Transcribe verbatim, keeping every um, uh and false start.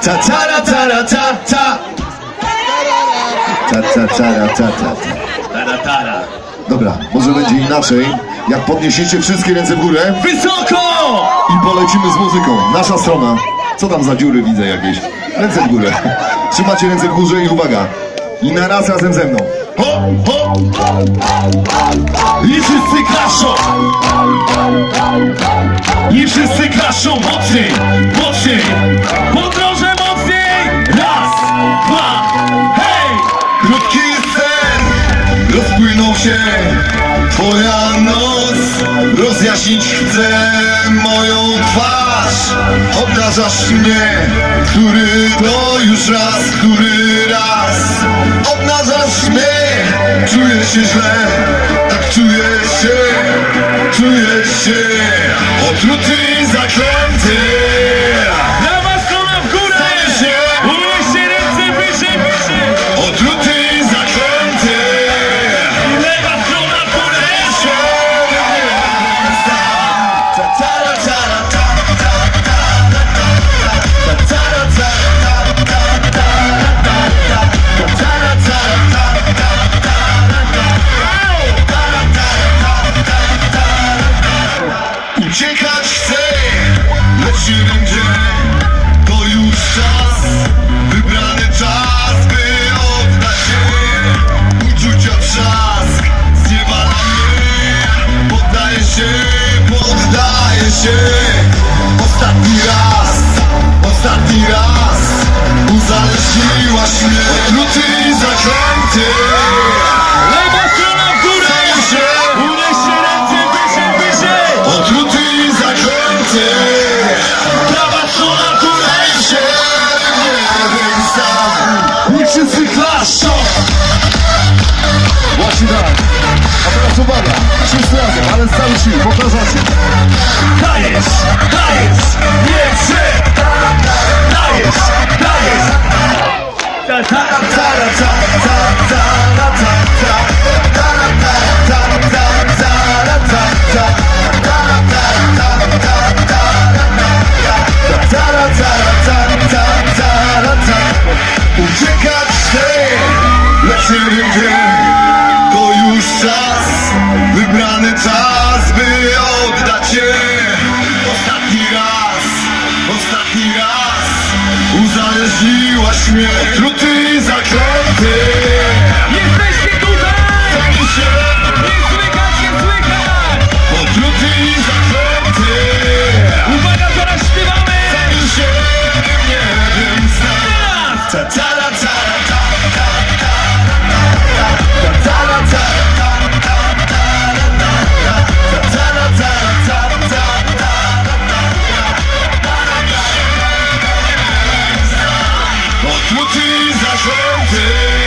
Ta ta ta ta ta. Ta ta ta ta ta. Tara, tara. Dobra, może będzie inaczej. Jak podniesiecie wszystkie ręce w górę Wysoko! i polecimy z muzyką. Nasza strona. Co tam za dziury widzę jakieś? Ręce w górę. Trzymacie ręce w górze i uwaga. I na raz razem ze mną. Ho, ho. I wszyscy klaszą. I wszyscy klaszą mocniej, mocniej. Podroże mocniej. Raz, dwa, hej! Krótki sen, rozpłynął się. Twoja noc, rozjaśnić chcę moją twarz. Obdarzasz mnie, który to już raz, który raz. Obnażasz mnie, czuję się źle, tak czuję się, czuję się. Otruty i zaklęty. Lewa strona w górę. Unieście ręce wyżej, wyżej. Otruty i zaklęty. Lewa strona w górę. Uciekać chcę, lecz nie będzie. To już czas, wybrany czas, by oddać się. Uczucia trzask zniewala mnie. Poddaję się, poddaję się. Ostatni raz, ostatni raz. Uzależniłaś mnie. Otruty i zaklęty. Lewa strona w górę. Unieście ręce wyżej, wyżej. Otruty i zaklęty. Prawa strona w górę się. Nie wiem sam. Niech wszyscy klaszczą. Właśnie tak. A teraz uwaga. Wszyscy razem, ale z całych sił. Powtarzacie. Dajesz, dajesz, nie chcę. Dajesz, dajesz. Ta, ta, Ta, ta, ta, ta, ta, ta, ta, ta. Ta, ta, ta, ta, ta, ta, ta, ta. Ta, ta, ta, ta, ta, ta, ta. Ta, ta, ta, ta, ta, ta. Uciekać chcę, lecz nie wiem gdzie. To już czas, wybrany czas, by oddać się. Ostatni raz, ostatni raz. Uzależniłaś mnie. Otruty i zaklęty. jesteście tutaj. Zajmij się. Nie słychać, nie słychać. Otruty i zaklęty. Uwaga, zaraz śpiewamy. Zajmij się. Nie wiem sam. Ta ta ta ta ta ta ta ta ta ta ta Otruty i zaklęty.